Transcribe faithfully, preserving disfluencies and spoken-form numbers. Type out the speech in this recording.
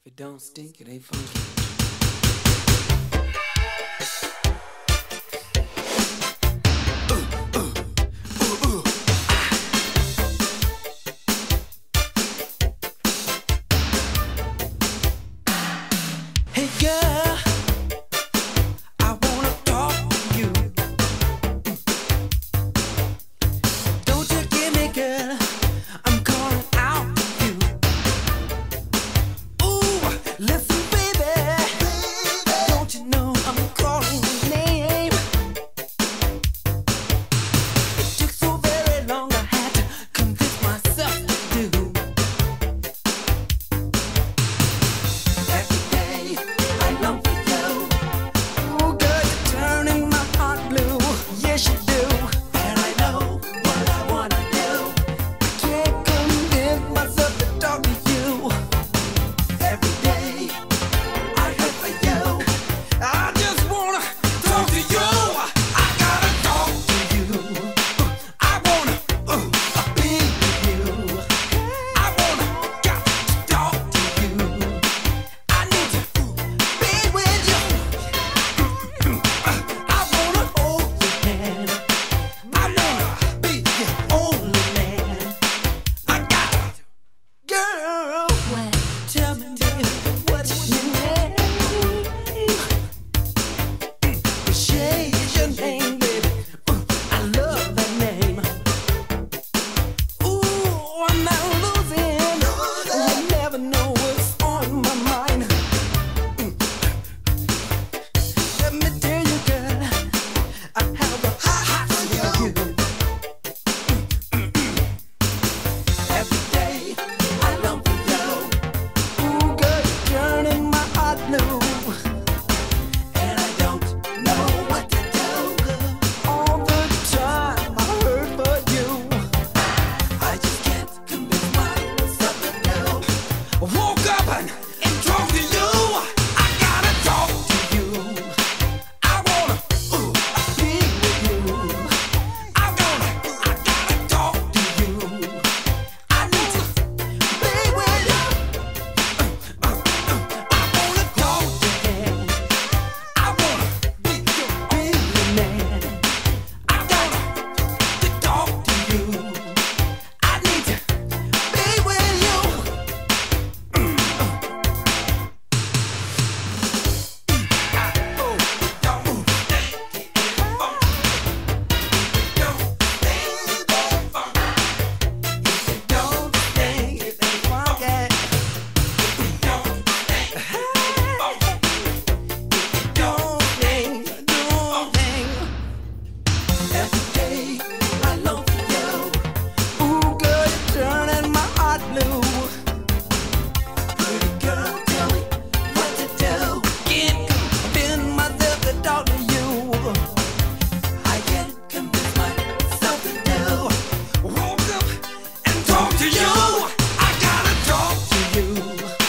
If it don't stink, it ain't funky. Hey girl, I wanna talk to you. Don't you give me, girl, I'm calling out to you. Ooh, listen, baby, don't you know I'm calling your name? It took so very long, I had to convince myself to do. You, I gotta talk to you.